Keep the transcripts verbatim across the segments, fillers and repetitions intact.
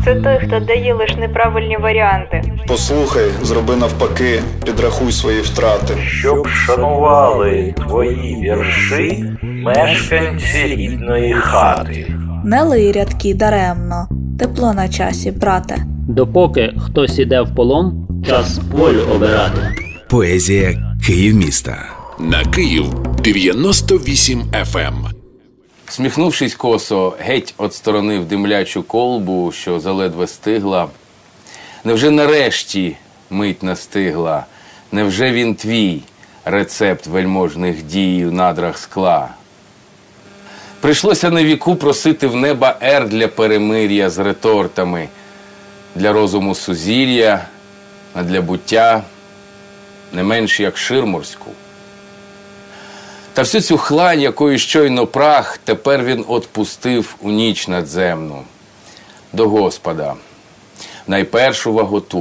це той, хто дає лише неправильні варіанти. Послухай, зроби навпаки, підрахуй свої втрати. Щоб шанували твої вірші мешканці рідної хати. Не лий рядки даремно, тепло на часі, брате. Допоки хтось іде в полон, час волю обирати. Поезія Київміста. На Київ дев'яносто вісім еф ем. Сміхнувшись косо, геть отсторонив димлячу колбу, що заледве стигла. Невже нарешті мить настигла? Невже він твій рецепт вельможних дій у надрах скла? Прийшлося на віку просити в неба ер для перемир'я з ретортами, для розуму сузір'я, а для буття не менш як ширморську. Та всю цю хлань, якої щойно прах, тепер він отпустив у ніч надземну. До Господа, в найпершу ваготу.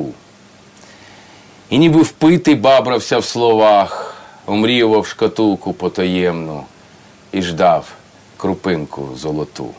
І ніби впитий бабрався в словах, омріював шкатулку потаємну і ждав крупинку золоту.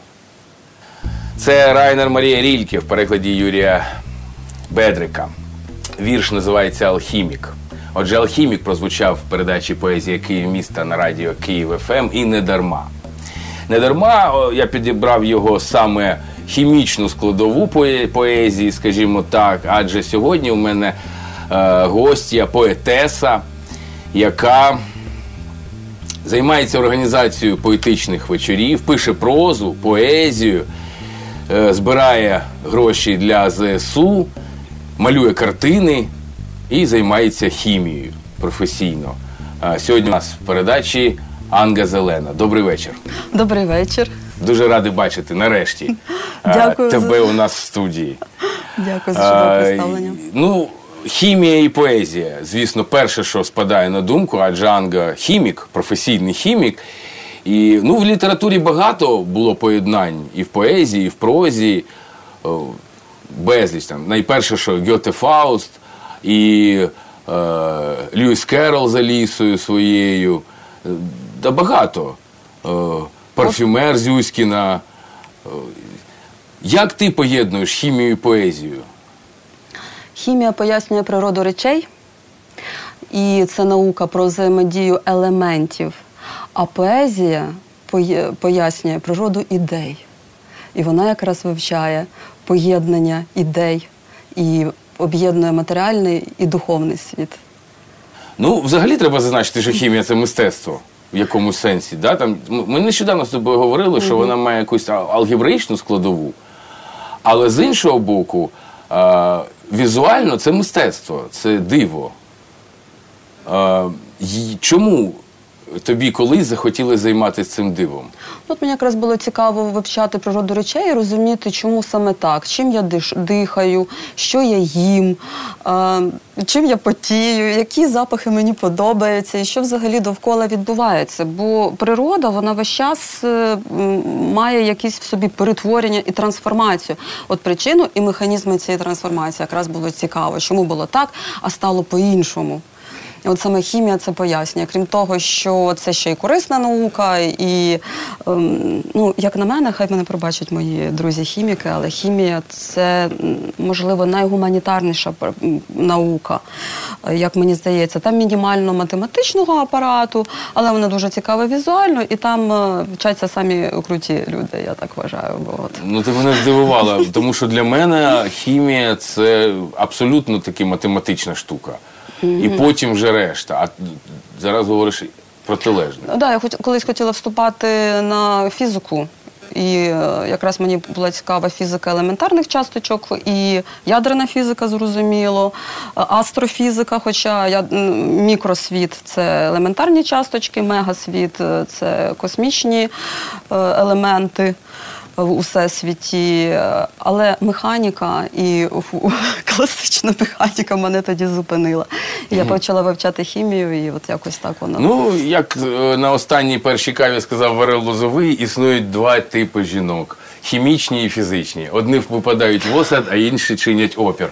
Це Райнер Марія Рільке в перекладі Юрія Бедрика. Вірш називається «Алхімік». Отже, «Алхімік» прозвучав в передачі «Поезія Київміста» на радіо Київ еф ем і не дарма. Не дарма я підібрав його саме хімічну складову поезії, скажімо так, адже сьогодні у мене е, гостя, поетеса, яка займається організацією поетичних вечорів, пише прозу, поезію, е, збирає гроші для зе ес у, малює картини і займається хімією професійно. А сьогодні у нас в передачі Анга Зелена. Добрий вечір. Добрий вечір. Дуже радий бачити, нарешті, Дякую тебе за... у нас в студії. Дякую за чудове представлення. Ну, хімія і поезія, звісно, перше, що спадає на думку, адже Анга хімік, професійний хімік. І, ну, в літературі багато було поєднань і в поезії, і в прозі. Безліч там. Найперше, що Гьоте Фауст, і е, Льюіс Керрол за лісою своєю. Да багато. Е, парфюмер Зюськіна. Е, як ти поєднуєш хімію і поезію? Хімія пояснює природу речей, і це наука про взаємодію елементів, а поезія пояснює природу ідей. І вона якраз вивчає поєднання ідей і об'єднує матеріальний і духовний світ. Ну, взагалі треба зазначити, що хімія – це мистецтво в якомусь сенсі. Да? Там, ми нещодавно з тобою говорили, що вона має якусь алгебраїчну складову, але з іншого боку, е, візуально це мистецтво, це диво. Е, чому тобі колись захотіли займатися цим дивом? От мені якраз було цікаво вивчати природу речей і розуміти, чому саме так, чим я диш, дихаю, що я їм, е, чим я потію, які запахи мені подобаються і що взагалі довкола відбувається. Бо природа, вона весь час е, має якісь в собі перетворення і трансформацію. От причину і механізми цієї трансформації якраз було цікаво, чому було так, а стало по-іншому. І от саме хімія це пояснює. Крім того, що це ще й корисна наука, і, ем, ну, як на мене, хай мене пробачать мої друзі-хіміки, але хімія – це, можливо, найгуманітарніша наука, як мені здається. Там мінімально математичного апарату, але вона дуже цікава візуально, і там е, вчаться самі круті люди, я так вважаю. Бо от. Ну, ти мене здивувала, тому що для мене хімія – це абсолютно таки математична штука. Mm-hmm. І потім вже решта. А зараз говориш протилежне. Так, да, я хоч, колись хотіла вступати на фізику. І е, якраз мені була цікава фізика елементарних часточок, і ядерна фізика, зрозуміло, астрофізика, хоча я, мікросвіт – це елементарні часточки, мегасвіт – це космічні е, елементи у всесвіті, але механіка і класична механіка мене тоді зупинила. І я почала вивчати хімію, і от якось так воно. Ну, як на останній першій каві сказав Варел Лозовий, існують два типи жінок – хімічні і фізичні. Одні випадають в осад, а інші чинять опір.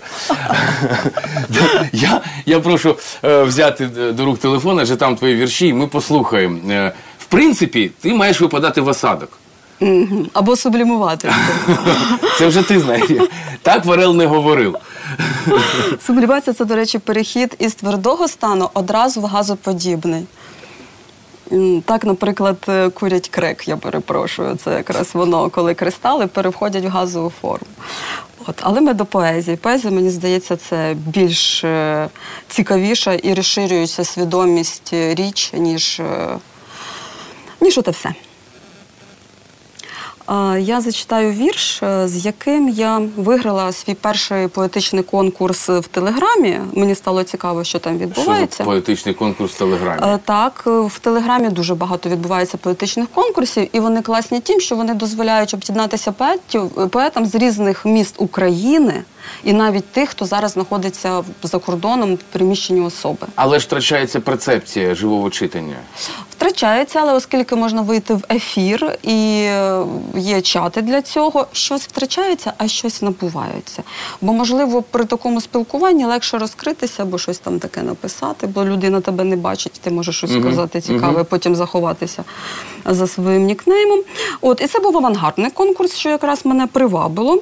я, я прошу взяти до рук телефон, адже там твої вірші, і ми послухаємо. В принципі, ти маєш випадати в осадок. Мгм. Або сублімувати. Це вже ти знаєш. Так Варел не говорив. Сублімація – це, до речі, перехід із твердого стану одразу в газоподібний. М, Так, наприклад, е, курять крек, я перепрошую. Це якраз воно, коли кристали переходять в газову форму. От. Але ми до поезії. Поезія, мені здається, це більш е, цікавіша і розширюється свідомість е, річ, ніж, е, ніж оте все. А, Я зачитаю вірш, е, з яким я виграла свій перший поетичний конкурс в Телеграмі. Мені стало цікаво, що там Що за відбувається. поетичний конкурс в Телеграмі? Е, Так, е, в Телеграмі дуже багато відбувається поетичних конкурсів, і вони класні тим, що вони дозволяють об'єднатися поетів, поетам з різних міст України, і навіть тих, хто зараз знаходиться за кордоном в приміщенні особи. Але ж втрачається перцепція живого читання. Втрачається, але оскільки можна вийти в ефір і е, є чати для цього, щось втрачається, а щось набувається. Бо, можливо, при такому спілкуванні легше розкритися або щось там таке написати, бо людина тебе не бачить, ти можеш щось сказати цікаве, потім заховатися за своїм нікнеймом. От, і це був авангардний конкурс, що якраз мене привабило.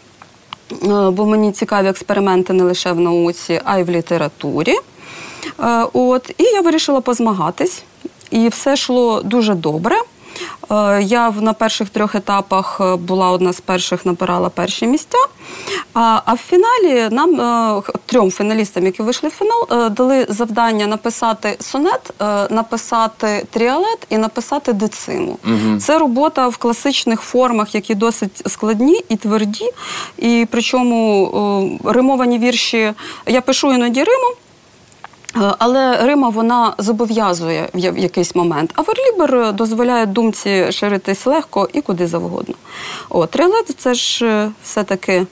Е, Бо мені цікаві експерименти не лише в науці, а й в літературі. Е, От, і я вирішила позмагатись. І все йшло дуже добре. Е, Я в- на перших трьох етапах е, була одна з перших, набирала перші місця. А, а в фіналі нам, е, х- трьом фіналістам, які вийшли в фінал, е, дали завдання написати сонет, е, написати тріалет і написати дециму. Це робота в класичних формах, які досить складні і тверді. І причому е, римовані вірші, я пишу іноді римом, Е, але Рима, вона зобов'язує в я- в якийсь момент, а верлібер дозволяє думці ширитись легко і куди завгодно. О, тріалет – це ж е, все-таки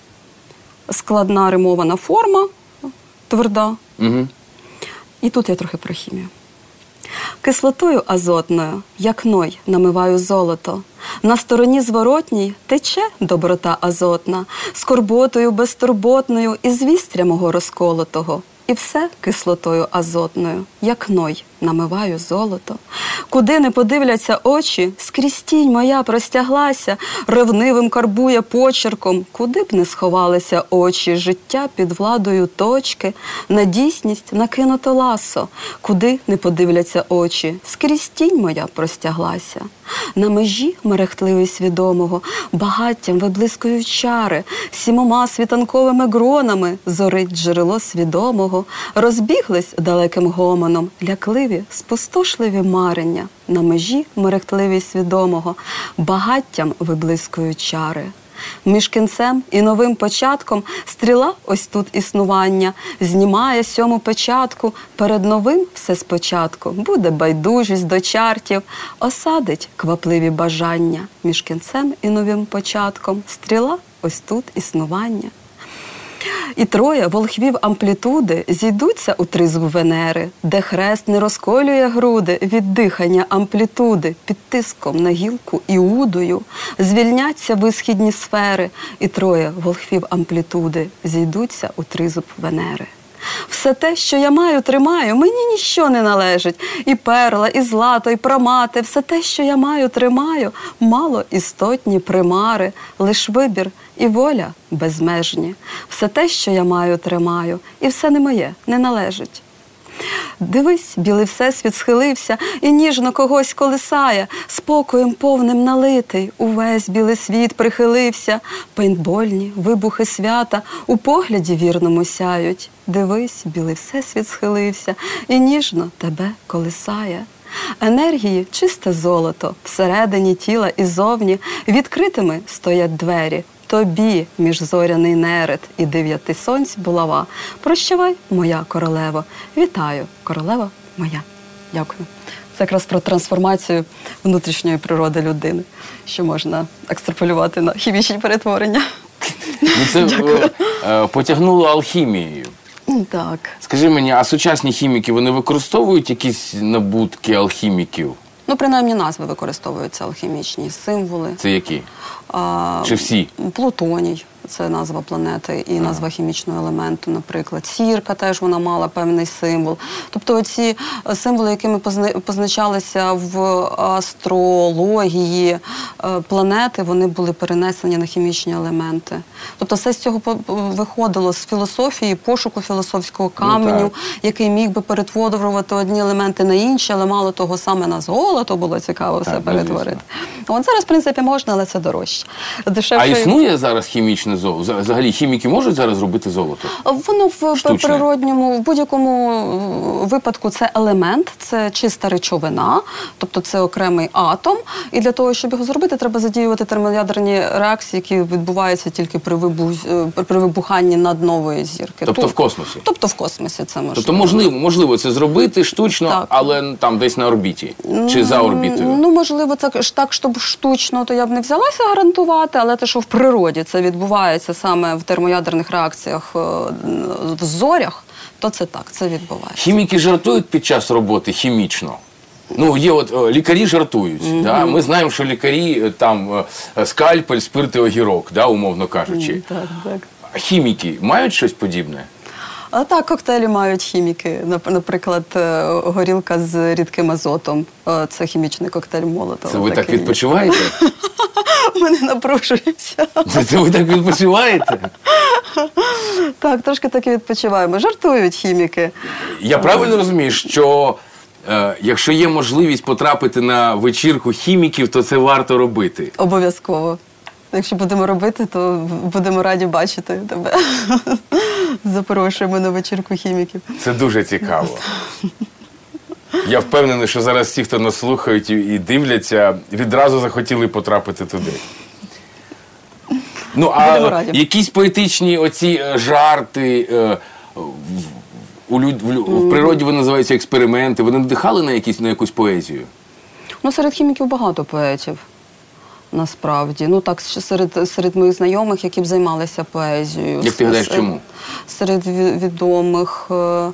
складна римована форма, тверда. Угу. І тут я трохи про хімію. Кислотою азотною, як ной, намиваю золото. На стороні зворотній тече доброта азотна, скорботою безтурботною із вістря мого розколотого. І все кислотою азотною, як ной, намиваю золото. Куди не подивляться очі, скрізь тінь моя простяглася, ревнивим карбує почерком. Куди б не сховалися очі, життя під владою точки, на дійсність накинуто ласо. Куди не подивляться очі, скрізь тінь моя простяглася. На межі мерехтливої свідомого, багаттям виблискують чари, сімома світанковими гронами зорить джерело свідомого, розбіглись далеким гомоном, лякливі, спустошливі марення. На межі мерехтливій свідомого, багаттям виблискують чари. Між кінцем і новим початком стріла ось тут існування, знімає сьому печатку, перед новим все спочатку, буде байдужість до чартів, осадить квапливі бажання. Між кінцем і новим початком стріла ось тут існування. І троє волхвів амплітуди зійдуться у тризуб Венери, де хрест не розколює груди від дихання амплітуди, під тиском на гілку Іудою звільняться висхідні сфери, і троє волхвів амплітуди зійдуться у тризуб Венери. Все те, що я маю, тримаю, мені ніщо не належить. І перла, і злато, і промати, все те, що я маю, тримаю, мало істотні примари, лиш вибір і воля безмежні. Все те, що я маю, тримаю, і все не моє, не належить. Дивись, білий всесвіт схилився і ніжно когось колисає, спокоєм повним налитий, увесь білий світ прихилився, пейнтбольні вибухи свята у погляді вірному сяють. Дивись, білий всесвіт схилився і ніжно тебе колисає. Енергії чисте золото, всередині тіла і зовні відкритими стоять двері. Тобі міжзоряний неред і дев'яти сонць булава. Прощавай, моя королево. Вітаю, королева моя. Дякую. Це якраз про трансформацію внутрішньої природи людини, що можна екстраполювати на хімічні перетворення. Ну, це е, е, потягнуло алхімією. Так. Скажи мені, а сучасні хіміки, вони використовують якісь набутки алхіміків? Ну, принаймні назви використовуються алхімічні, символи. Це які? А, Чи всі? Плутоній. це назва планети і назва хімічного елементу, наприклад. Сірка теж вона мала певний символ. Тобто оці символи, якими позна- позначалися в астрології планети, вони були перенесені на хімічні елементи. Тобто все з цього по- виходило з філософії, пошуку філософського каменю, так. який міг би перетворювати одні елементи на інші, але мало того, саме на золото було цікаво все Так, перетворити. От зараз, в принципі, можна, але це дорожче. А Дешевше. існує зараз хімічне золото? Взагалі хіміки можуть зараз робити золото? Воно в Штучне. природньому, в будь-якому випадку це елемент, це чиста речовина, тобто це окремий атом. І для того, щоб його зробити, треба задіювати термоядерні реакції, які відбуваються тільки при, вибух, при вибуханні наднової зірки. Тобто Тут- в космосі? Тобто в космосі це можливо. Тобто можливо, можливо це зробити штучно, Так. але там десь на орбіті чи за орбітою? Ну, можливо, так, ж так, щоб штучно, то я б не взялася гарантувати, але те, що в природі це відбувається саме в термоядерних реакціях е, в зорях, то це так, це відбувається. Хіміки жартують під час роботи хімічно. Ну, є от е, лікарі жартують. Mm-hmm. Да? Ми знаємо, що лікарі е, там е, скальпель, спирт і огірок, да, умовно кажучи. Mm, так, так. А хіміки мають щось подібне? А так, коктейлі мають хіміки. Нап- Наприклад, е, горілка з рідким азотом. Е, Це хімічний коктейль Молотова. Це ви так Такий є. відпочиваєте? Ми не напружуємося. Це, це ви так відпочиваєте? Так, трошки так і відпочиваємо. Жартують хіміки. Я правильно розумію, що е, якщо є можливість потрапити на вечірку хіміків, то це варто робити? Обов'язково. Якщо будемо робити, то будемо раді бачити тебе. Запрошуємо на вечірку хіміків. Це дуже цікаво. Я впевнений, що зараз всі, хто нас слухають і- і дивляться, відразу захотіли потрапити туди. Ну, Будемо а раді. якісь поетичні оці е, жарти е, в, у люд, в, лю- в природі вони називаються експерименти, вони надихали на, якісь, на якусь поезію? Ну, серед хіміків багато поетів. Насправді, ну так що серед, серед моїх знайомих, які б займалися поезією. Як ти гадаєш, С- чому? Серед ві- відомих. е, е,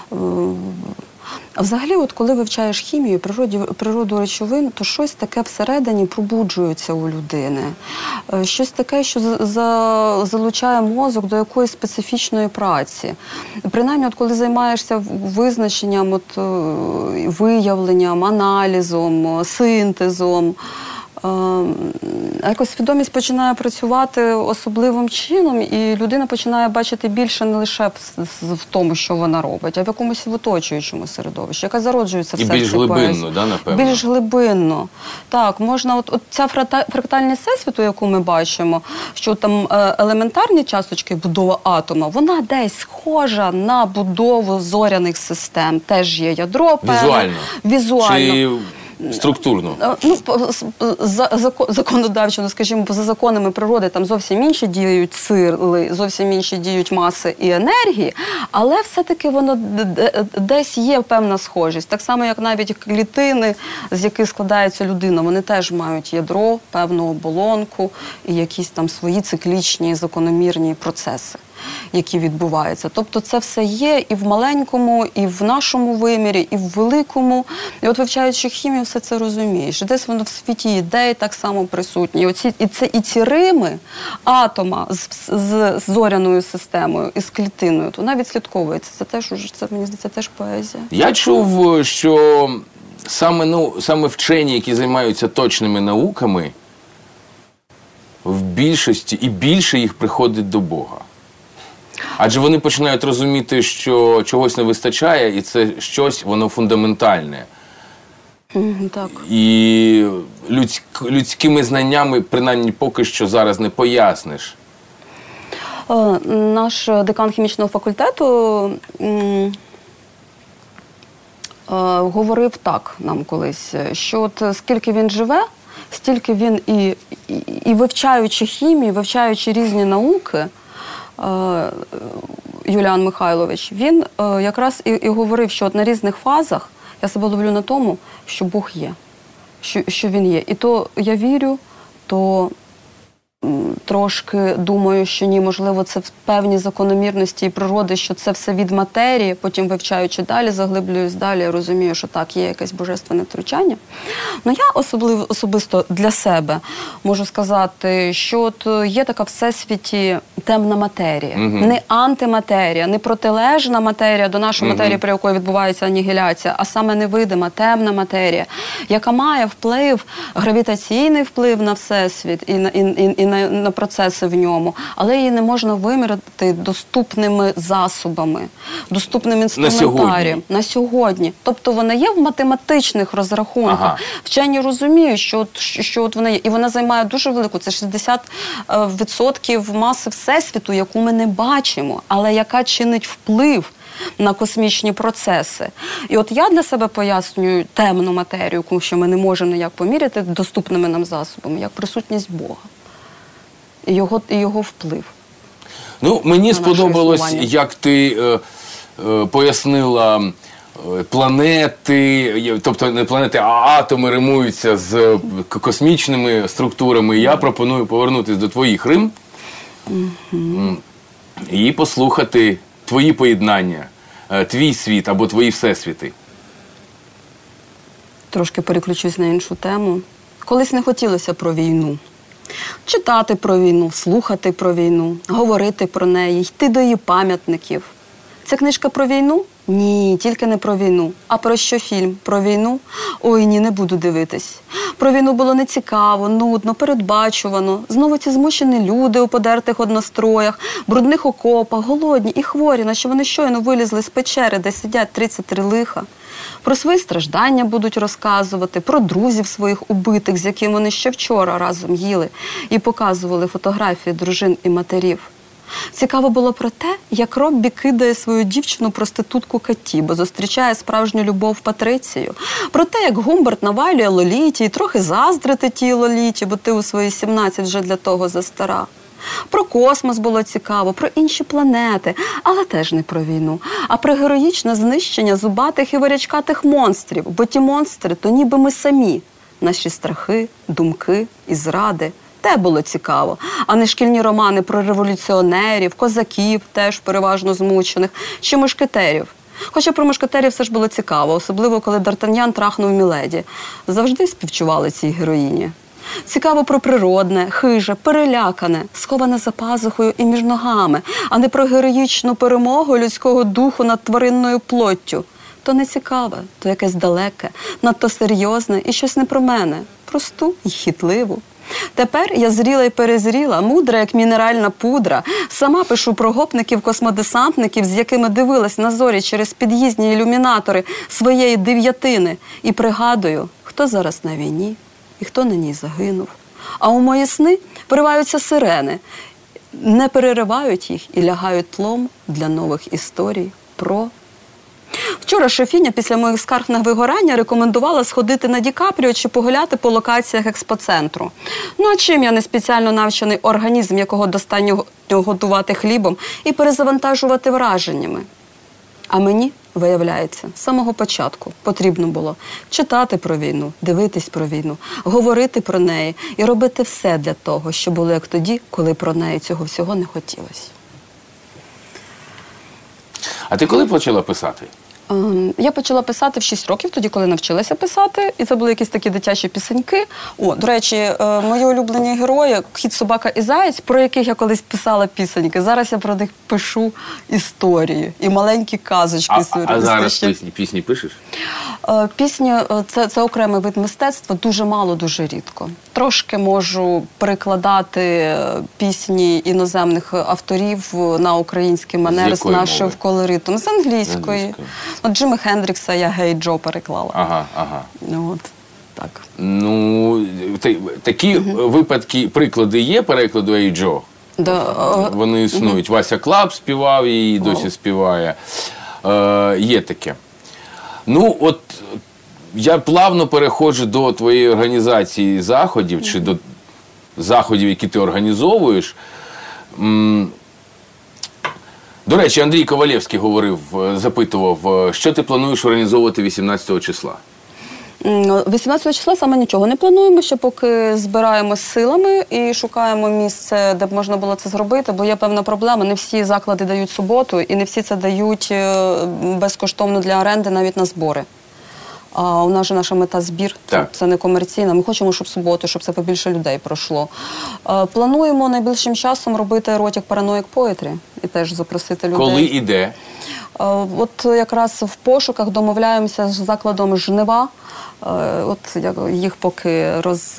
А взагалі, от коли вивчаєш хімію, природі, природу речовин, то щось таке всередині пробуджується у людини. Е, Щось таке, що за, за- залучає мозок до якоїсь специфічної праці. Принаймні, от коли займаєшся в- визначенням, от, е, виявленням, аналізом, е, синтезом, е, якось свідомість починає працювати особливим чином, і людина починає бачити більше не лише в, в- в тому, що вона робить, а в якомусь в оточуючому середовищі, яка зароджується в І серці більш глибинно, поезії. да, напевно? Більш глибинно. Так, можна, от, от ця фрата- фрактальність всесвіту, яку ми бачимо, що там е, елементарні часточки, будова атома, вона десь схожа на будову зоряних систем. Теж є ядро, певне. Візуально? Візуально. Чи структурно? Е, Ну, по- с- за, зако- законодавчо, ну, скажімо, за законами природи там зовсім інші діють сили, зовсім інші діють маси і енергії, але все-таки воно д- д- десь є певна схожість. Так само, як навіть клітини, з яких складається людина, вони теж мають ядро, певну оболонку і якісь там свої циклічні закономірні процеси, які відбуваються. Тобто це все є і в маленькому, і в нашому вимірі, і в великому. І от вивчаючи хімію, все це розумієш. І десь воно в світі ідей так само присутні. І, оці, і, це, і ці рими атома з, з, з зоряною системою і з клітиною, то навіть слідковується. Це теж, уже- це, мені здається, теж поезія. Я чув, що саме, ну, саме вчені, які займаються точними науками, в більшості і більше їх приходить до Бога. Адже вони починають розуміти, що чогось не вистачає, і це щось, воно фундаментальне. Мгм, так. І людськ, людськими знаннями, принаймні, поки що зараз не поясниш. Е, Наш декан хімічного факультету м, е, говорив так нам колись, що от скільки він живе, стільки він і, і, і вивчаючи хімію, вивчаючи різні науки, е, Юліан Михайлович, він е, якраз і, і говорив, що от на різних фазах я себе ловлю на тому, що Бог є, що, що він є. І то я вірю, то м, трошки думаю, що ні, можливо, це певні закономірності і природи, що це все від матерії, потім вивчаючи далі, заглиблююсь далі, я розумію, що так, є якесь божественне втручання. Ну, я особливо, особисто для себе можу сказати, що от є така в всесвіті темна матерія. Угу. Не антиматерія, не протилежна матерія до нашої Угу. матерії, при якої відбувається анігіляція, а саме невидима, темна матерія, яка має вплив, гравітаційний вплив на всесвіт і на, і, і, і на, на процеси в ньому, але її не можна виміряти доступними засобами, доступним інструментарієм. На, на сьогодні. Тобто вона є в математичних розрахунках. Ага. Вчені розуміють, що, от, що от вона є. І вона займає дуже велику, це шістдесят відсотків маси всесвіту, яку ми не бачимо, але яка чинить вплив на космічні процеси. І от я для себе пояснюю темну матерію, яку що ми не можемо ніяк поміряти доступними нам засобами, як присутність Бога. І його, і його вплив. Ну, мені на сподобалось, наше існування. як ти е, е, пояснила е, планети, є- тобто не планети, а атоми римуються з е, к- космічними структурами. Я пропоную повернутися до твоїх рим м, і послухати твої поєднання, е, твій світ або твої всесвіти. Трошки переключусь на іншу тему. Колись не хотілося про війну. Читати про війну, слухати про війну, говорити про неї, йти до її пам'ятників. Ця книжка про війну? Ні, тільки не про війну. А про що фільм? Про війну? Ой, ні, не буду дивитись. Про війну було нецікаво, нудно, передбачувано. Знову ці змучені люди у подертих одностроях, брудних окопах, голодні і хворі, наче вони щойно вилізли з печери, де сидять тридцять три лиха. Про свої страждання будуть розказувати, про друзів своїх убитих, з якими вони ще вчора разом їли, і показували фотографії дружин і матерів. Цікаво було про те, як Роббі кидає свою дівчину-проститутку Каті, бо зустрічає справжню любов Патрицію. Про те, як Гумберт навалює Лоліті і трохи заздрити тій Лоліті, бо ти у свої сімнадцять вже для того застара. Про космос було цікаво, про інші планети, але теж не про війну, а про героїчне знищення зубатих і варячкатих монстрів, бо ті монстри то ніби ми самі. Наші страхи, думки і зради. Те було цікаво, а не шкільні романи про революціонерів, козаків, теж переважно змучених, чи мушкетерів. Хоча про мушкетерів все ж було цікаво, особливо коли Д'Артаньян трахнув Міледі. Завжди співчували цій героїні. Цікаво про природне, хиже, перелякане, сховане за пазухою і між ногами, а не про героїчну перемогу людського духу над тваринною плоттю. То не цікаве, то якесь далеке, надто серйозне і щось не про мене, просту і хитливу. Тепер я зріла і перезріла, мудра, як мінеральна пудра. Сама пишу про гопників-космодесантників, з якими дивилась на зорі через під'їзні ілюмінатори своєї дев'ятини. І пригадую, хто зараз на війні і хто на ній загинув. А у мої сни вириваються сирени, не переривають їх і лягають тлом для нових історій про... Вчора шефіня після моїх скарг на вигорання рекомендувала сходити на Ді Капріо чи погуляти по локаціях експоцентру. Ну а чим я не спеціально навчений організм, якого достатньо готувати хлібом і перезавантажувати враженнями? А мені, виявляється, з самого початку потрібно було читати про війну, дивитись про війну, говорити про неї і робити все для того, щоб було як тоді, коли про неї цього всього не хотілося. А ти коли почала писати? Я почала писати в шість років, тоді, коли навчилася писати, і це були якісь такі дитячі пісеньки. О, до речі, мої улюблені герої – Кіт, собака і заєць, про яких я колись писала пісеньки. Зараз я про них пишу історії і маленькі казочки. А, а зараз пісні, пісні пишеш? Пісні це, – це окремий вид мистецтва, дуже мало, дуже рідко. Трошки можу перекладати пісні іноземних авторів на український манер з, з нашим колоритом. З англійської. От Джимі Хендрікса я «Гей Джо» переклала. Ага, ага. От, так. Ну, такі угу. випадки, приклади є перекладу «Гей Джо»? Да. Вони існують. Угу. Вася Клаб співав і досі співає. Е, є таке. Ну, от я плавно переходжу до твоєї організації заходів, угу. чи до заходів, які ти організовуєш. М- До речі, Андрій Ковалєвський говорив, запитував, що ти плануєш організовувати вісімнадцятого числа? вісімнадцятого числа саме нічого не плануємо, ще поки збираємо силами і шукаємо місце, де б можна було це зробити, бо є певна проблема. Не всі заклади дають суботу і не всі це дають безкоштовно для оренди навіть на збори. А у нас же наша мета збір, це, це не комерційна. Ми хочемо, щоб суботу, щоб це побільше людей пройшло. Плануємо найближчим часом робити еротик Paranoid Poetry і теж запросити людей. Коли і де? От якраз в пошуках домовляємося з закладом «Жнива». От їх поки роз...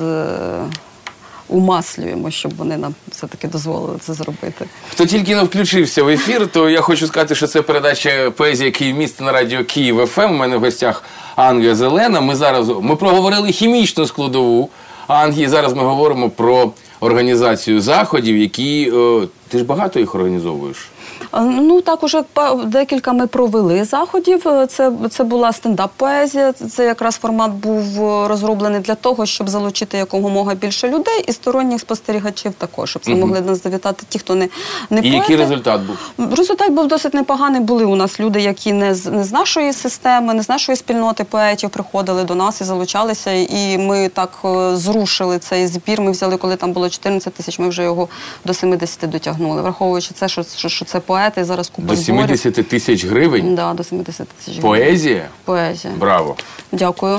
умаслюємо, щоб вони нам все-таки дозволили це зробити. Хто тільки не включився в ефір, то я хочу сказати, що це передача «Поезія Київміста» на радіо Київ ФМ. У мене в гостях Анга Зелена. Ми зараз ми проговорили хімічну складову Анги. Зараз ми говоримо про організацію заходів, які... Ти ж багато їх організовуєш? Ну, так, уже декілька ми провели заходів. Це, це була стендап-поезія. Це якраз формат був розроблений для того, щоб залучити якомога більше людей і сторонніх спостерігачів також, щоб це могли нас завітати ті, хто не, не поети. І який результат був? Результат був досить непоганий. Були у нас люди, які не з, не з нашої системи, не з нашої спільноти поетів приходили до нас і залучалися. І ми так зрушили цей збір. Ми взяли, коли там було чотирнадцять тисяч, ми вже його до семидесяти дотягнули. Враховуючи це, що, що, що це поети, зараз купа До сімдесят тисяч гривень? Так, да, до сімдесят тисяч гривень. Поезія? Поезія. Браво. Дякую.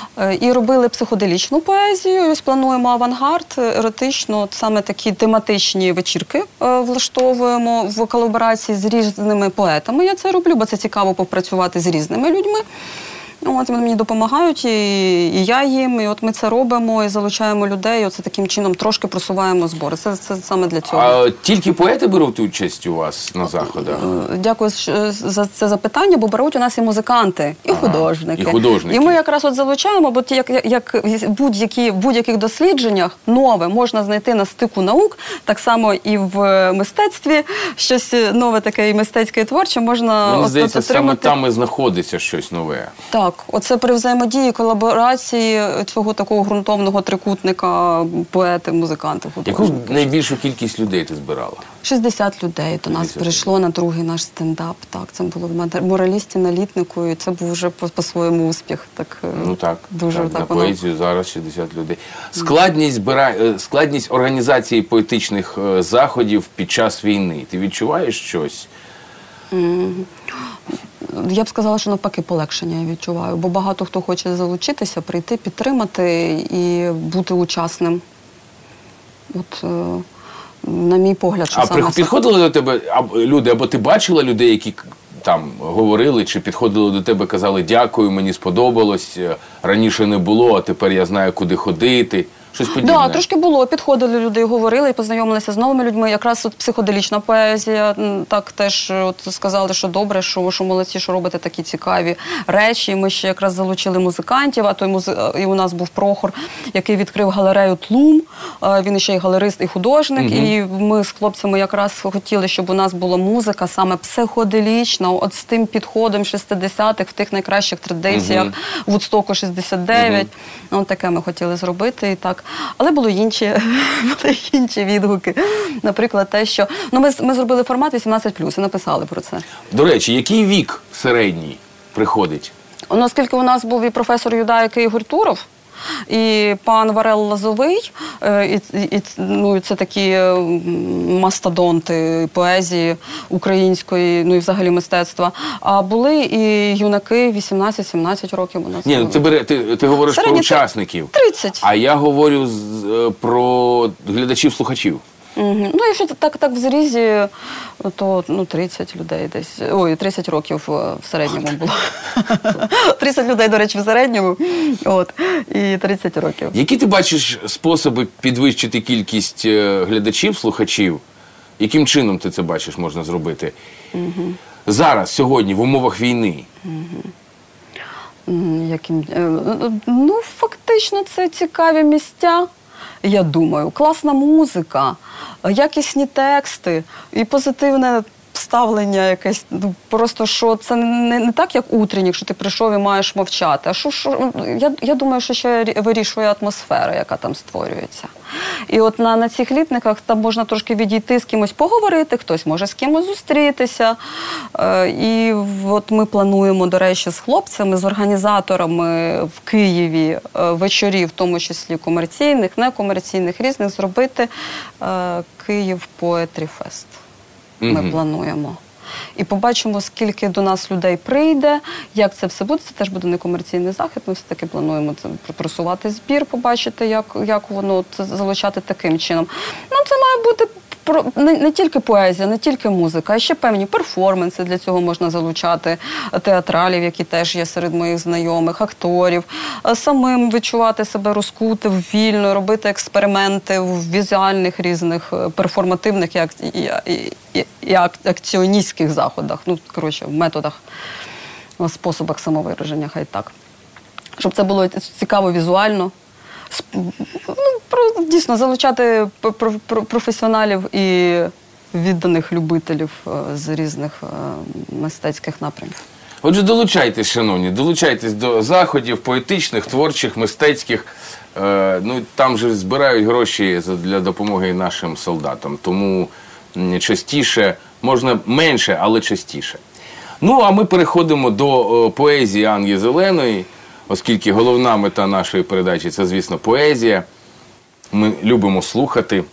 І робили психоделічну поезію. Ось плануємо авангард, еротичну, саме такі тематичні вечірки влаштовуємо в колаборації з різними поетами. Я це роблю, бо це цікаво попрацювати з різними людьми. От, вони мені допомагають, і, і я їм, і от ми це робимо, і залучаємо людей, і оце таким чином трошки просуваємо збори. Це, це саме для цього. А тільки поети беруть участь у вас на заходах? Дякую за це запитання, бо беруть у нас і музиканти, і ага, художники. І художники. І ми якраз от залучаємо, бо як, як в будь-які, будь-яких дослідженнях нове можна знайти на стику наук, так само і в мистецтві щось нове таке і мистецьке, і творче можна Мені от, здається, от, отримати. саме там і знаходиться щось нове. Так. Оце при взаємодії, колаборації цього такого ґрунтовного трикутника поети, музиканти, художники. Яку найбільшу кількість людей ти збирала? шістдесят людей до нас прийшло на другий наш стендап. Так, це було в Моралісті на Літнику, і це був вже по-своєму успіх. Так, ну так, дуже так, так, на воно... поезію зараз шістдесят людей. Складність, збира... Складність організації поетичних заходів під час війни. Ти відчуваєш щось? Mm. Я б сказала, що навпаки полегшення я відчуваю, бо багато хто хоче залучитися, прийти, підтримати і бути учасним. От, на мій погляд, що а саме... А підходили до тебе люди, або ти бачила людей, які там говорили, чи підходили до тебе, казали дякую, мені сподобалось, раніше не було, а тепер я знаю, куди ходити. Щось подібне. Так, да, трошки було. Підходили люди, говорили і познайомилися з новими людьми. Якраз от психоделічна поезія, так теж от сказали, що добре, що, що молодці, що робите такі цікаві речі. Ми ще якраз залучили музикантів, а той музи... і у нас був Прохор, який відкрив галерею «Тлум». Він ще й галерист, і художник. Угу. І ми з хлопцями якраз хотіли, щоб у нас була музика саме психоделічна, от з тим підходом шістдесятих, в тих найкращих традиціях, угу. Вудстоку шістдесят дев'ять. Угу. От таке ми хотіли зробити. І так. Але були інші, були інші відгуки. Наприклад, те, що... Ну, ми, ми зробили формат вісімнадцять плюс і написали про це. До речі, який вік середній приходить? Ну, оскільки у нас був і професор Юдаїк, і Ігор Туров, і пан Варел Лозовий, і, і, ну, це такі мастодонти поезії української, ну і взагалі мистецтва. А були і юнаки вісімнадцять-сімнадцять років у нас. Ні, ну, ти, бере, ти, ти говориш Середні про учасників. тридцять. А я говорю з, про глядачів-слухачів. Угу. Ну, якщо так, так в зрізі, то ну, тридцять людей десь. Ой, тридцять років в середньому було. тридцять людей, до речі, в середньому. От. І тридцять років. Які ти бачиш способи підвищити кількість глядачів, слухачів? Яким чином ти це бачиш, можна зробити? Угу. Зараз, сьогодні, в умовах війни? Угу. Яким... Ну, фактично, це цікаві місця. Я думаю, класна музика, якісні тексти і позитивне ставлення якесь, ну, просто що це не, не так, як утреннік, що ти прийшов і маєш мовчати, а що, що я, я думаю, що ще вирішує атмосфера, яка там створюється. І от на, на цих літниках там можна трошки відійти, з кимось поговорити, хтось може з кимось зустрітися. Е, і от ми плануємо, до речі, з хлопцями, з організаторами в Києві е, вечорів, в тому числі комерційних, некомерційних, різних, зробити е, Київ Poetry Fest. Ми mm-hmm. плануємо. І побачимо, скільки до нас людей прийде, як це все буде. Це теж буде некомерційний захід. Ми все-таки плануємо це просувати збір, побачити, як, як воно це залучати таким чином. Ну, це має бути про, не, не тільки поезія, не тільки музика, а ще певні перформанси. Для цього можна залучати театралів, які теж є серед моїх знайомих, акторів. Самим відчувати себе розкути, вільно, робити експерименти в візуальних різних перформативних і, і, і, і, і акціоністських заходах. Ну, коротше, в методах, способах самовираження, хай так. Щоб це було цікаво візуально. Ну, про, дійсно, залучати професіоналів і відданих любителів з різних мистецьких напрямів. Отже, долучайтесь, шановні, долучайтесь до заходів поетичних, творчих, мистецьких. Е, ну, там же збирають гроші для допомоги нашим солдатам. Тому частіше, можна менше, але частіше. Ну, а ми переходимо до о, поезії Анги Зеленої, оскільки головна мета нашої передачі – це, звісно, поезія. Ми любимо слухати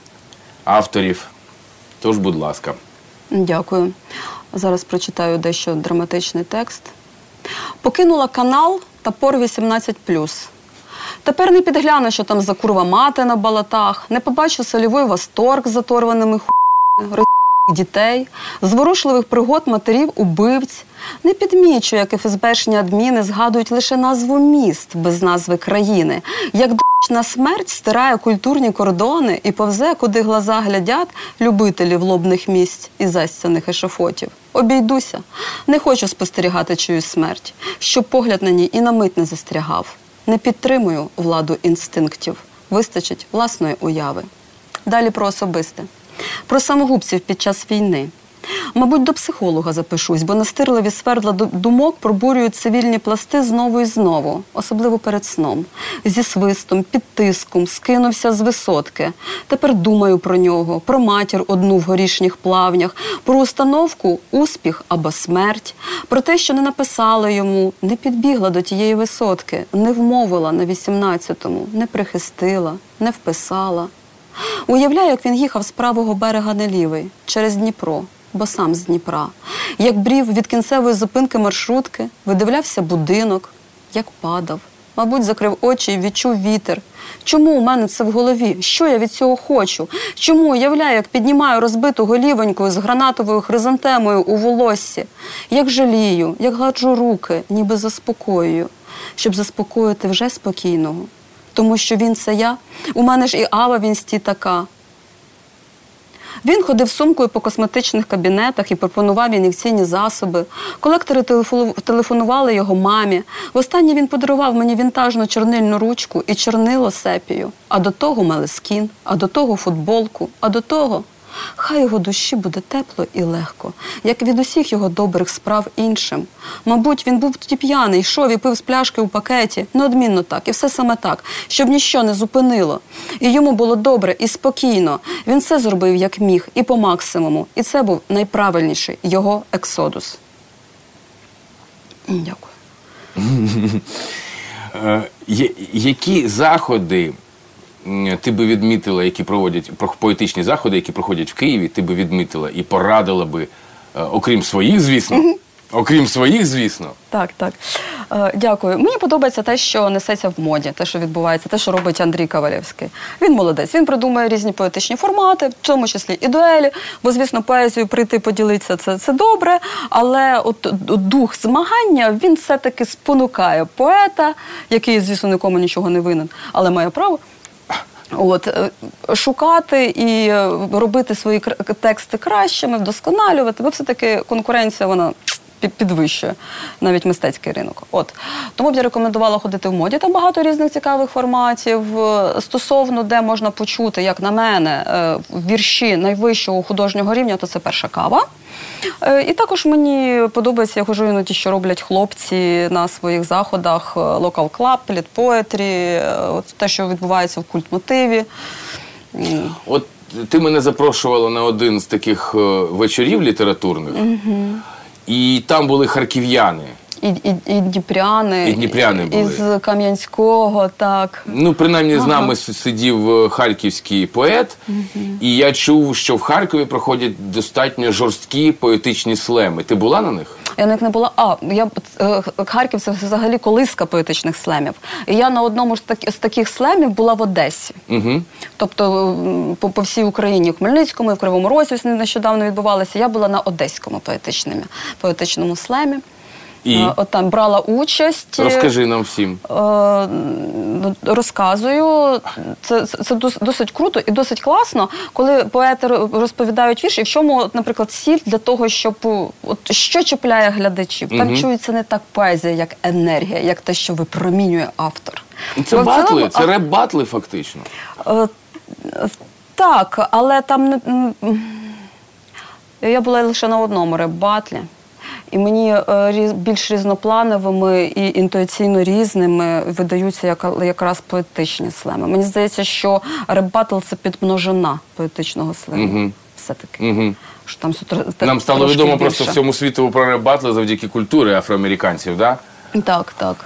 авторів. Тож, будь ласка. Дякую. Зараз прочитаю дещо драматичний текст. Покинула канал та пор вісімнадцять плюс. Тепер не підгляну, що там за курва мати на балатах, не побачу сольовий восторг з заторваними хуйнями, дітей, зворушливих пригод матерів-убивць. Не підмічу, як еф ес бешні адміни згадують лише назву міст без назви країни. Як д**чна смерть стирає культурні кордони і повзе, куди глаза глядять любителів лобних місць і застяних ешафотів. Обійдуся. Не хочу спостерігати чиюсь смерть, щоб погляд на ній і на мить не застрягав. Не підтримую владу інстинктів. Вистачить власної уяви. Далі про особисте. Про самогубців під час війни. Мабуть, до психолога запишусь, бо настирливі свердла думок пробурюють цивільні пласти знову і знову, особливо перед сном. Зі свистом, під тиском, скинувся з висотки. Тепер думаю про нього, про матір одну в горішніх плавнях, про установку «Успіх або смерть», про те, що не написала йому, не підбігла до тієї висотки, не вмовила на вісімнадцятому, не прихистила, не вписала. Уявляю, як він їхав з правого берега на лівий, через Дніпро, бо сам з Дніпра. Як брів від кінцевої зупинки маршрутки, видивлявся будинок, як падав. Мабуть, закрив очі і відчув вітер. Чому у мене це в голові? Що я від цього хочу? Чому уявляю, як піднімаю розбиту голівоньку з гранатовою хризантемою у волоссі? Як жалію, як гладжу руки, ніби заспокоюю, щоб заспокоїти вже спокійного. Тому що він – це я. У мене ж і Ава в інсті така. Він ходив сумкою по косметичних кабінетах і пропонував ін'єкційні засоби. Колектори телефонували його мамі. Востаннє він подарував мені вінтажну чорнильну ручку і чорнило сепію. А до того мелескін, а до того футболку, а до того... Хай його душі буде тепло і легко, як від усіх його добрих справ іншим. Мабуть, він був тоді п'яний, йшов і пив з пляшки у пакеті, неодмінно так, і все саме так, щоб ніщо не зупинило. І йому було добре і спокійно. Він все зробив як міг, і по максимуму. І це був найправильніший його ексодус. Дякую. Які заходи ти би відмітила, які проводять, поетичні заходи, які проходять в Києві, ти би відмітила і порадила би, окрім своїх, звісно, mm-hmm. окрім своїх, звісно. Так, так. Е, дякую. Мені подобається те, що несеться в моді, те, що відбувається, те, що робить Андрій Кавалєвський. Він молодець, він придумує різні поетичні формати, в тому числі і дуелі, бо, звісно, поезію прийти поділитися це, – це добре, але от, от дух змагання, він все-таки спонукає поета, який, звісно, нікому нічого не винен, але має право, От, шукати і робити свої тексти кращими, вдосконалювати, бо все-таки конкуренція, вона пі- підвищує навіть мистецький ринок. От. Тому б я рекомендувала ходити в моді, там багато різних цікавих форматів. Е, Стосовно, де можна почути, як на мене, е, вірші найвищого художнього рівня, то це «Перша кава». Е, І також мені подобається, я хожу іноді, що роблять хлопці на своїх заходах, Local Club, Poet Poetry, от те, що відбувається в культмотиві. От ти мене запрошувала на один з таких е, вечорів літературних, і там були харків'яни. І, і, і дніпряни, І дніпряни були. із Кам'янського, так. Ну, принаймні, з Ага. нами с- сидів е, харківський поет, і я чув, що в Харкові проходять достатньо жорсткі поетичні слеми. Ти була на них? Я на них не була. А, я, е, Харків – це взагалі колиска поетичних слемів. І я на одному з, таки, з таких слемів була в Одесі. Угу. Тобто м, по, по всій Україні, в Хмельницькому, і в Кривому Розі ось нещодавно відбувалося. Я була на одеському поетичному, поетичному слемі. І? Е, От там брала участь. Розкажи нам всім. Е, ну, розказую. Це, це, це дос- досить круто і досить класно, коли поети розповідають вірш, і в чому, от, наприклад, сіль для того, щоб от, що чіпляє глядачів. Там Мгм. чується не так поезія, як енергія, як те, що випромінює автор. Це Бо в батли, цілому, це а- реп-батли фактично. Е, Так, але там не. м, Я була лише на одному реп-батлі. І мені е, різ- більш різноплановими і інтуїційно різними видаються яка- якраз поетичні слеми. Мені здається, що реп-батл – це підмножина поетичного слему. Мгм. Все-таки. Угу. Що там все тр- Нам стало трошки відомо більше. просто всьому світу про реп-батли завдяки культурі афроамериканців, да? Так, так.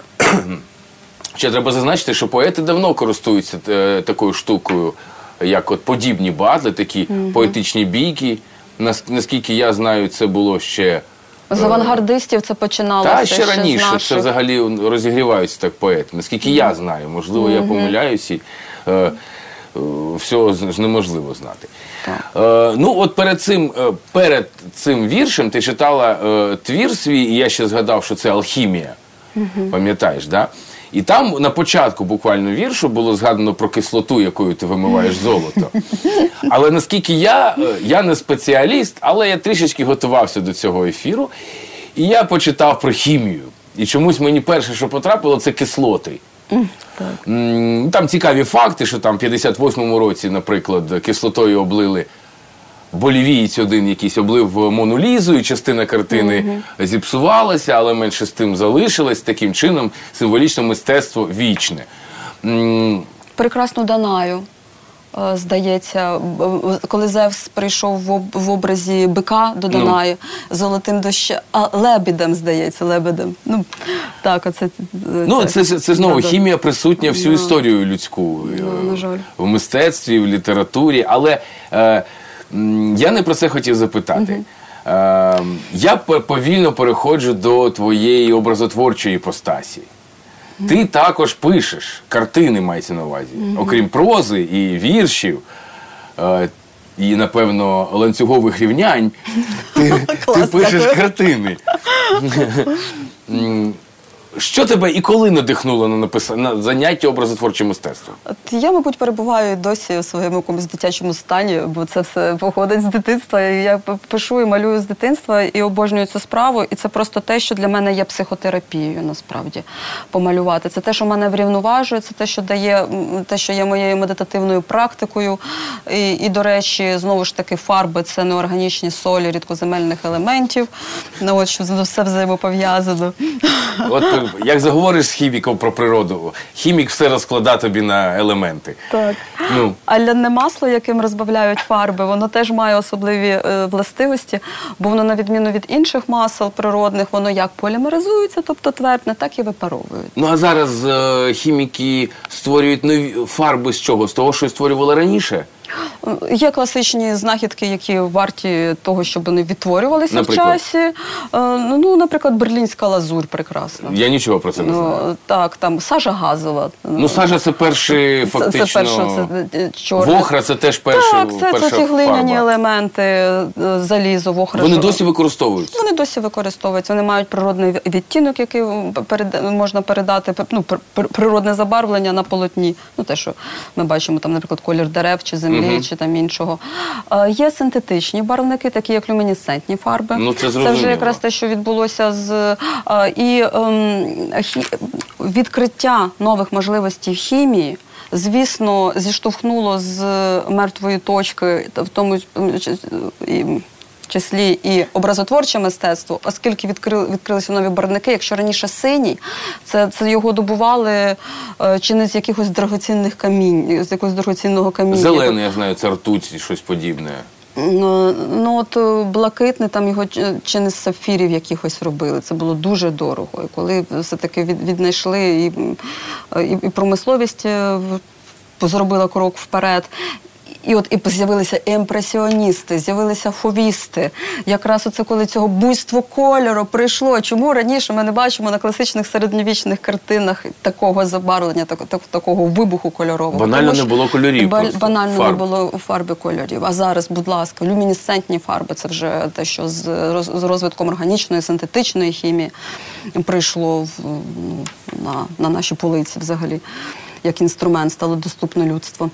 Ще треба зазначити, що поети давно користуються е, такою штукою, як от подібні батли, такі поетичні бійки. Нас- Наскільки я знаю, це було ще... З авангардистів це починалося. Та ще раніше, з це наших. взагалі розігріваються так поети. Наскільки я знаю, можливо, я помиляюсь і е, е, всього з- ж неможливо знати. Е, ну, от перед цим, е, перед цим віршем ти читала е, твір свій, і я ще згадав, що це алхімія. Пам'ятаєш, да? І там на початку буквально віршу було згадано про кислоту, якою ти вимиваєш золото. Але наскільки я, е, я не спеціаліст, але я трішечки готувався до цього ефіру, і я почитав про хімію. І чомусь мені перше, що потрапило, це кислоти. М, Там цікаві факти, що там в п'ятдесят восьмому році, наприклад, кислотою облили болівієць один якийсь облив Мону Лізу, і частина картини зіпсувалася, але менше з тим залишилась. Таким чином символічне мистецтво вічне. М, Прекрасну Данаю, е, здається, б- б- коли Зевс прийшов в, об- в образі бика до Данаї, золотим дощем, а лебедем, здається, лебедем. Ну, так, оце... Ну, це, це, це знову Да-да. хімія присутня всю історію людську. е, Ну, на жаль. В мистецтві, в літературі. Але е, м, я не про це хотів запитати. Е, я п- повільно переходжу до твоєї образотворчої постасі. Ти також пишеш, картини мається на увазі. Окрім прози і віршів, е, і, напевно, ланцюгових рівнянь, ти, ти пишеш картини. М, Що тебе і коли надихнуло на, напис... на заняття образотворчим мистецтвом? От я, мабуть, перебуваю досі у своєму якомусь дитячому стані, бо це все походить з дитинства. І я п- пишу і малюю з дитинства і обожнюю цю справу. І це просто те, що для мене є психотерапією, насправді, помалювати. Це те, що мене врівноважує, це те, що дає, м, те, що є моєю медитативною практикою. І, і до речі, знову ж таки, фарби – це неорганічні солі рідкоземельних елементів. Ну, от, що все взаємопов'язано. От як заговориш з хіміком про природу, хімік все розкладає тобі на елементи. Так. Ну. А ляне масло, яким розбавляють фарби, воно теж має особливі е, властивості, бо воно, на відміну від інших масел природних, воно як полімеризується, тобто твердне, так і випаровують. Ну а зараз е, хіміки створюють нові фарби з чого? З того, що створювали раніше? Є класичні знахідки, які варті того, щоб вони відтворювалися Наприклад? в часі. Е, Ну, наприклад, берлінська лазурь прекрасна. Я нічого про це не знаю. Ну, так, там сажа газова. Ну, сажа це перший, Це- фактично, Це перше, це е, чорне. вохра це теж перший, Так, це, перша це ці глиняні фарба. елементи, е, залізо, вохра. Вони жо- досі використовуються? Вони досі використовуються. Вони мають природний відтінок, який перед, можна передати, ну, пр- пр- природне забарвлення на полотні. Ну, те, що ми бачимо, там, наприклад, колір дерев чи землі, землі Мгм. чи там іншого. Е, Є синтетичні барвники, такі як люмінесцентні фарби. Ну, це Це вже зрозуміло. якраз те, що відбулося з е, і ем, хі- відкриття нових можливостей в хімії. Звісно, зіштовхнуло з мертвої точки, та в тому м, ч- і, числі і образотворче мистецтво, оскільки відкрили, відкрилися нові барвники. Якщо раніше синій, це, це його добували е, чи не з якихось драгоцінних камінь, з якогось драгоцінного каміння. Зелений, я знаю, це ртуть і щось подібне. Ну, ну от е, блакитний, там його чи- чи не з сапфірів якихось робили. Це було дуже дорого. І коли все-таки від, віднайшли і, і, і промисловість е, в- зробила крок вперед. І от і з'явилися імпресіоністи, з'явилися фовісти. Якраз оце коли цього буйство кольору прийшло. Чому раніше ми не бачимо на класичних середньовічних картинах такого забарвлення, так, так, такого вибуху кольорового? Банально Тому що не було кольорів ба- просто, Банально фарб. не було фарби кольорів. А зараз, будь ласка, люмінесцентні фарби – це вже те, що з, роз- з розвитком органічної, синтетичної хімії прийшло в, ну, на, на наші полиці взагалі, як інструмент, стало доступне людству.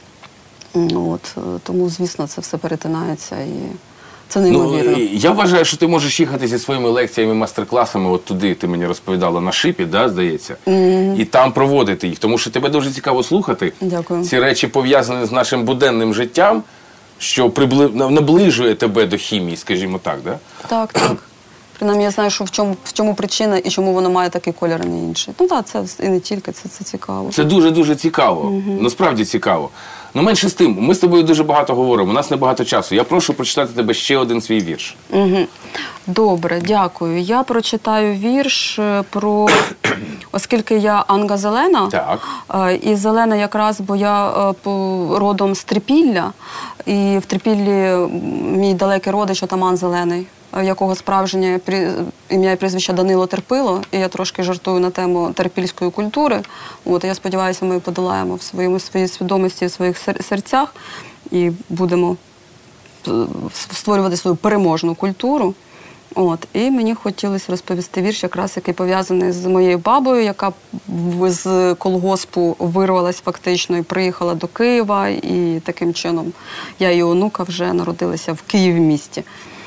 Ну, от, е, тому, звісно, це все перетинається і це неймовірно. Ну, я вважаю, що ти можеш їхати зі своїми лекціями, майстер-класами, от туди, ти мені розповідала, на шипі, да, здається, Мгм. і там проводити їх, тому що тебе дуже цікаво слухати. Дякую. Ці речі пов'язані з нашим буденним життям, що прибли... наближує тебе до хімії, скажімо так, да? Так, так. Принаймні, я знаю, що в чому, в чому причина і чому воно має такий колір, а не інший. Ну так, це і не тільки, це, це цікаво. Це дуже-дуже цікаво. Насправді цікаво. Ну, менше з тим, ми з тобою дуже багато говоримо, у нас небагато часу. Я прошу прочитати тебе ще один свій вірш. Угу. Добре, дякую. Я прочитаю вірш е, про, оскільки я Анга Зелена, Так. е, і Зелена якраз, бо я е, по- родом з Трипілля, і в Трипіллі м, мій далекий родич отаман Зелений, е, якого справжнє прі- ім'я і прізвище Данило Терпило, і я трошки жартую на тему терпільської культури. От, і я сподіваюся, ми подолаємо в своєму своїй свідомості, в своїх сер- серцях і будемо е, створювати свою переможну культуру. От, і мені хотілося розповісти вірш, якраз який пов'язаний з моєю бабою, яка в- з колгоспу вирвалась фактично і приїхала до Києва, і таким чином я і онука вже народилися в Київмісті.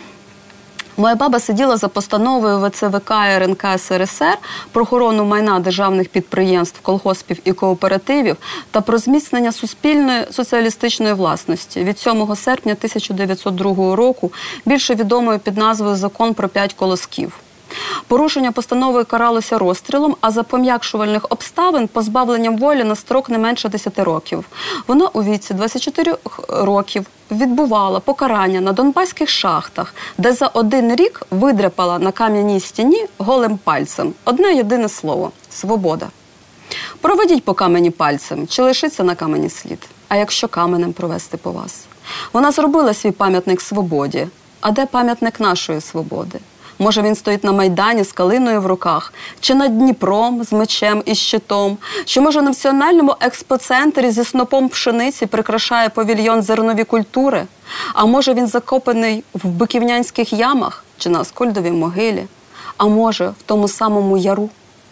Моя баба сиділа за постановою В Це Ве Ка Ер Ен Ка Ес Ер Ес Ер про охорону майна державних підприємств, колгоспів і кооперативів та про зміцнення суспільної соціалістичної власності від сьомого серпня тисяча дев'ятсот другого року, більше відомою під назвою «Закон про п'ять колосків». Порушення постанови каралося розстрілом, а за пом'якшувальних обставин – позбавленням волі на строк не менше десяти років. Вона у віці двадцяти чотирьох років відбувала покарання на донбаських шахтах, де за один рік видряпала на кам'яній стіні голим пальцем одне єдине слово – «свобода». Проведіть по камені пальцем, чи лишиться на камені слід, а якщо каменем провести по вас. Вона зробила свій пам'ятник свободі. А де пам'ятник нашої свободи? Може, він стоїть на Майдані з калиною в руках, чи над Дніпром з мечем і щитом, чи, може, на Національному експоцентрі зі снопом пшениці прикрашає павільйон зернові культури, а може, він закопаний в биківнянських ямах, чи на Аскольдовій могилі, а може, в тому самому яру.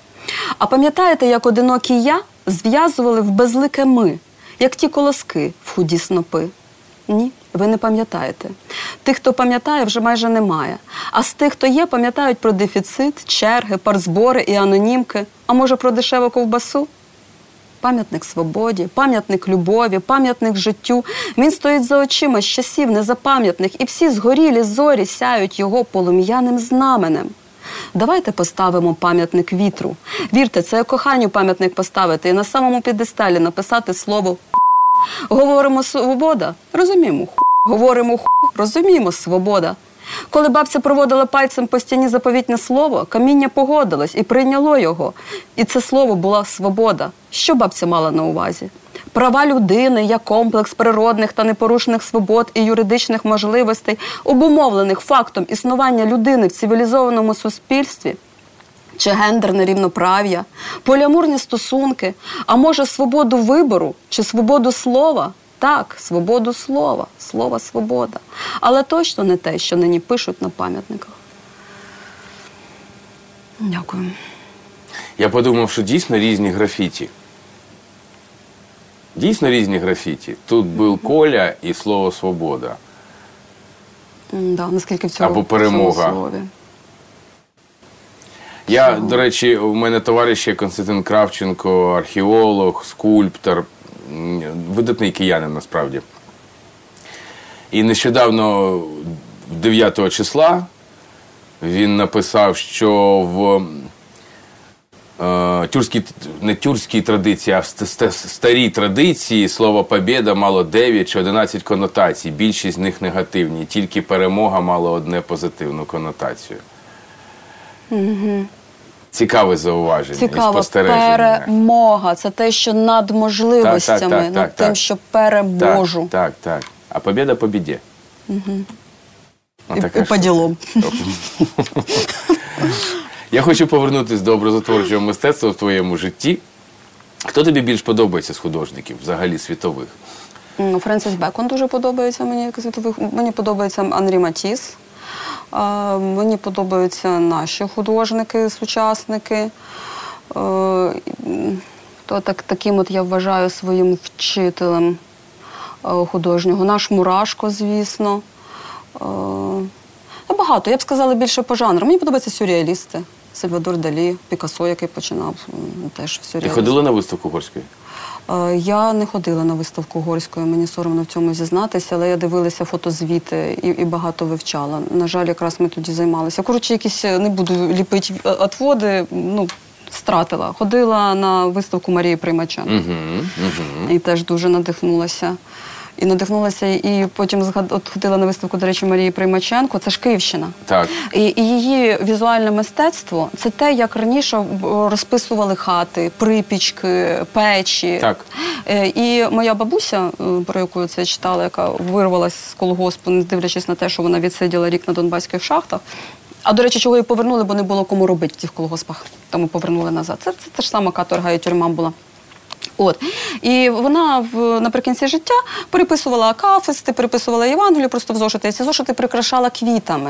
А пам'ятаєте, як одинокі я зв'язували в безлике ми, як ті колоски в худі снопи? Ні, ви не пам'ятаєте. Тих, хто пам'ятає, вже майже немає. А з тих, хто є, пам'ятають про дефіцит, черги, партзбори і анонімки. А може, про дешеву ковбасу? Пам'ятник свободі, пам'ятник любові, пам'ятник життю. Він стоїть за очима з часів незапам'ятних, і всі згорілі зорі сяють його полум'яним знаменем. Давайте поставимо пам'ятник вітру. Вірте, це як коханню пам'ятник поставити і на самому підесталі написати слово Говоримо «свобода» – розуміємо ху. Говоримо «ху» – розуміємо «свобода». Коли бабця проводила пальцем по стіні заповітне слово, каміння погодилось і прийняло його. І це слово була «свобода». Що бабця мала на увазі? Права людини як комплекс природних та непорушних свобод і юридичних можливостей, обумовлених фактом існування людини в цивілізованому суспільстві, чи гендерне рівноправ'я, поліамурні стосунки, а може свободу вибору чи свободу слова? Так, свободу слова, слова свобода. Але точно не те, що нині пишуть на пам'ятниках. Дякую. Я подумав, що дійсно різні графіті. Дійсно різні графіті. Тут був Коля і слово «свобода». М, Да, наскільки в цьому, Або перемога. в цьому слові. Я, до речі, у мене товариш є Константин Кравченко, археолог, скульптор, м, видатний киянин насправді. І нещодавно, дев'ятого числа, він написав, що в е, тюркській, не тюркській традиції, а в ст- ст- старій традиції слово «побєда» мало дев'ять чи одинадцять конотацій. Більшість з них негативні. Тільки перемога мала одне позитивну конотацію. Угу. Цікаве зауваження і Цікаво, спостереження. перемога. Це те, що над можливостями, Так, так, так, над так, тим, так. що переможу. Так, так, так. А побєда по біді. Угу. Ну, І, така і по штука. ділам. Я хочу повернутися до образотворчого мистецтва в твоєму житті. Хто тобі більш подобається з художників, взагалі світових? Ну, Френсіс Бекон дуже подобається мені, як світових. Мені подобається Анрі Матіс. А, мені подобаються наші художники, сучасники. Е, То так, таким от я вважаю своїм вчителем е, художнього. Наш Мурашко, звісно. Е, ну, багато. Я б сказала більше по жанру. Мені подобаються сюрреалісти. Сальвадор Далі, Пікассо, який починав, м, теж Ти сюрреаліст. ходила на виставку Горської? Е, Я не ходила на виставку Горської, мені соромно в цьому зізнатися, але я дивилася фотозвіти і, і багато вивчала. На жаль, якраз ми тоді займалися. Коротше, якісь, не буду ліпити отводи, ну, стратила. Ходила на виставку Марії Приймаченко. Угу, угу. І теж дуже надихнулася. І надихнулася, і потім згад... от ходила на виставку, до речі, Марії Приймаченко. Це ж Київщина. Так. І, і її візуальне мистецтво – це те, як раніше розписували хати, припічки, печі. Так. Е, І моя бабуся, е, про яку я це читала, яка вирвалась з колгоспу, не дивлячись на те, що вона відсиділа рік на донбаських шахтах. А, до речі, чого її повернули, бо не було кому робити в цих колгоспах. Тому повернули назад. Це, це, це ж сама каторга і тюрма була. От. І вона в, наприкінці життя переписувала акафисти, переписувала Євангелію просто в зошити. І ці зошити прикрашала квітами.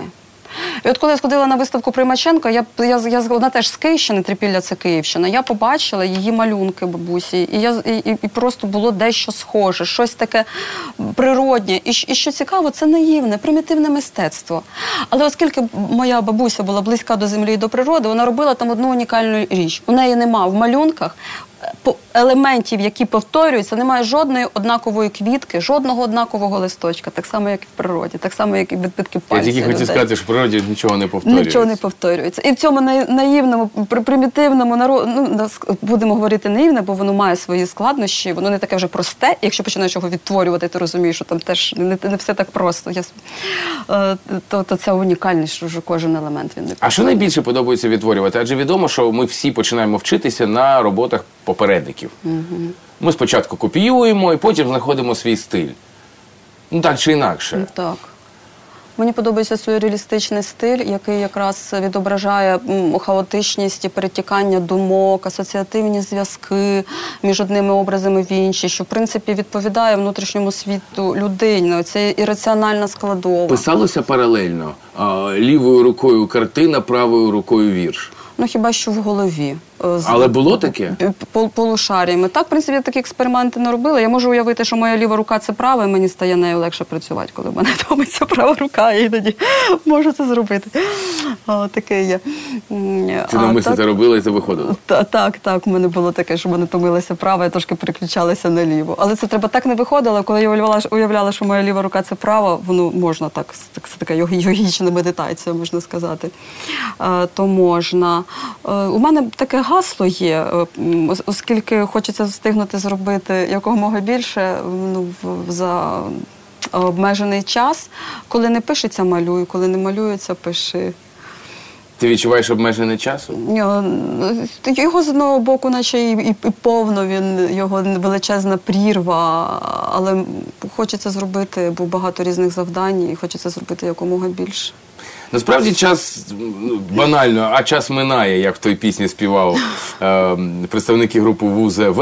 І от коли я сходила на виставку Приймаченка, я, я, я, вона теж з Київщини, Трипілля – це Київщина, я побачила її малюнки бабусі, і, я, і, і просто було дещо схоже, щось таке природнє. І, і що цікаво, це наївне, примітивне мистецтво. Але оскільки моя бабуся була близька до землі і до природи, вона робила там одну унікальну річ. У неї нема в малюнках елементів, які повторюються, немає жодної однакової квітки, жодного однакового листочка, так само, як і в природі, так само, як і відбитки Я пальців. тільки хотів людей. сказати, що в природі нічого не повторюється. Нічого не повторюється. І в цьому на- наївному, при- примітивному народу, ну, нас- будемо говорити наївне, бо воно має свої складнощі, воно не таке вже просте. І якщо починаєш його відтворювати, ти розумієш, що там теж не, не все так просто. Я, с- е, то, то це унікальність, що вже кожен елемент він не А що найбільше подобається відтворювати? Адже відомо, що ми всі починаємо вчитися на роботах попередників. Угу. Ми спочатку копіюємо і потім знаходимо свій стиль. Ну так чи інакше. Так. Мені подобається сюрреалістичний стиль, який якраз відображає м, хаотичність і перетікання думок, асоціативні зв'язки між одними образами в інші, що, в принципі, відповідає внутрішньому світу людини. Це ірраціональна складова. Писалося паралельно. А, лівою рукою картина, правою рукою вірш. Ну, хіба що в голові. З Але було таке? пол- полушаріями. Так, в принципі, я такі експерименти не робила. Я можу уявити, що моя ліва рука – це права, і мені стає нею легше працювати, коли в мене втомиться права рука, я іноді можу це зробити. О, таке є. Ти навмисно це робила і це виходило? Та, так, так, у мене було таке, що в мене томилася права, я трошки переключалася на ліву. Але це треба так не виходило, коли я уявляла, уявляла, що моя ліва рука – це права, воно можна так, так це така йоги- йогічна медитація, можна сказати. Е, то можна. Е, у мене таке гасло є, е, м, ос- оскільки хочеться встигнути зробити якомога більше ну, в- за обмежений час. Коли не пишеться, малюй, коли не малюється, пиши. Ти відчуваєш обмежений часу? Його, його з одного боку, наче і, і, і повно, він, його величезна прірва, але хочеться зробити, бо багато різних завдань, і хочеться зробити якомога більше. Насправді час, ну, банально, а час минає, як в той пісні співав е, представники групи ВУЗ-В.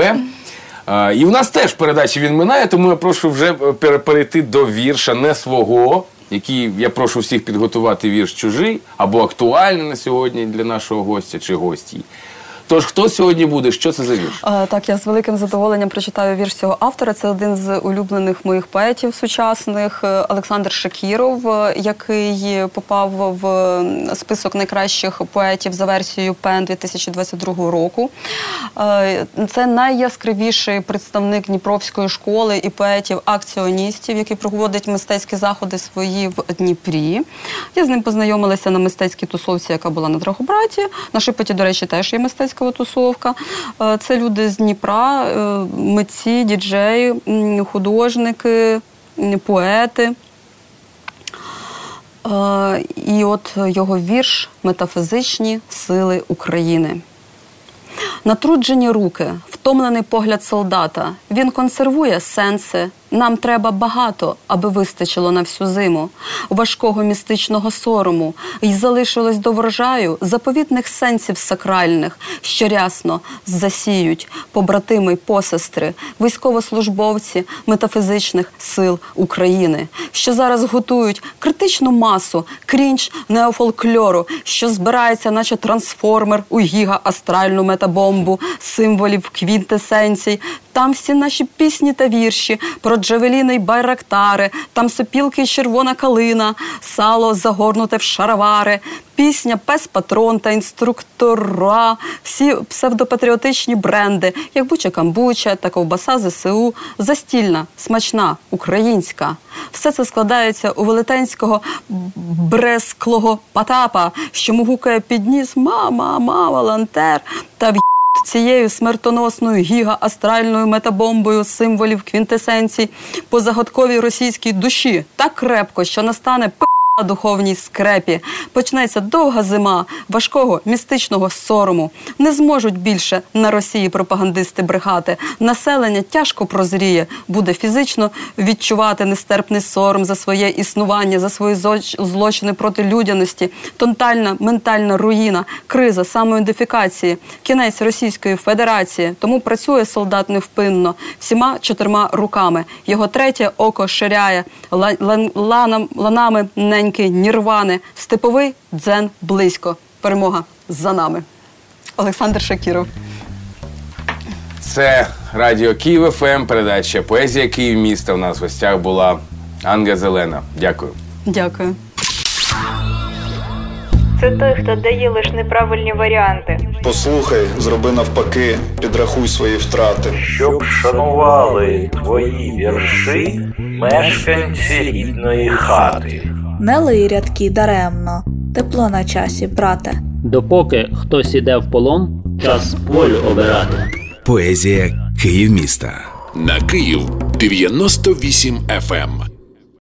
Е, і в нас теж в передачі він минає, тому я прошу вже пере- перейти до вірша не свого, який я прошу всіх підготувати вірш чужий, або актуальний на сьогодні для нашого гостя чи гостій. Тож, хто сьогодні буде? Що це за вірш? Е, Так, я з великим задоволенням прочитаю вірш цього автора. Це один з улюблених моїх поетів сучасних, е, Олександр Шакіров, е, який попав в е, список найкращих поетів за версією пен дві тисячі двадцять другого року. Е, Це найяскравіший представник Дніпровської школи і поетів-акціоністів, який проводить мистецькі заходи свої в Дніпрі. Я з ним познайомилася на мистецькій тусовці, яка була на Драгобраті. На Шипоті, до речі, теж є мистецька тусовка. Е, Це люди з Дніпра, е, митці, діджеї, м, художники, м, поети. Е, І от його вірш «Метафізичні сили України». Натруджені руки, втомлений погляд солдата. Він консервує сенси. Нам треба багато, аби вистачило на всю зиму. Важкого містичного сорому. Й залишилось до врожаю заповітних сенсів сакральних, що рясно засіють побратими й посестри, військовослужбовці метафізичних сил України, що зараз готують критичну масу, крінж неофольклору, що збирається, наче трансформер у гіга-астральну метабомбу, символів квінтесенцій. Там всі наші пісні та вірші про джавеліни й байрактари, там сопілки й червона калина, сало загорнуте в шаровари, пісня «Пес-патрон» та «Інструктора», всі псевдопатріотичні бренди, як буча-камбуча та ковбаса зе се у, застільна, смачна, українська. Все це складається у велетенського бресклого Потапа, що мугукає під ніс «Мама, мама, волонтер» та в цією смертоносною гіга-астральною метабомбою символів квінтесенцій по загадковій російській душі так крепко, що настане п*** на духовній скрепі. Почнеться довга зима важкого містичного сорому. Не зможуть більше на Росії пропагандисти брехати. Населення тяжко прозріє, буде фізично відчувати нестерпний сором за своє існування, за свої злочини проти людяності, тотальна ментальна руїна, криза самоідентифікації, кінець Російської Федерації. Тому працює солдат невпинно, всіма чотирма руками. Його третє око ширяє, ланам, ланами неньки нірвани, степовий дзен близько. Перемога за нами. Олександр Шакіров. Це радіо Київ еф ем, передача «Поезія Київ міста». У нас в гостях була Анга Зелена. Дякую. Дякую. Це той, хто дає лише неправильні варіанти. Послухай, зроби навпаки, підрахуй свої втрати. Щоб шанували твої вірші мешканці рідної хати. Не лий рядки даремно, тепло на часі, брате. Допоки хтось іде в полон, час волю обирати. Поезія Київ міста. На Київ дев'яносто вісім еф ем.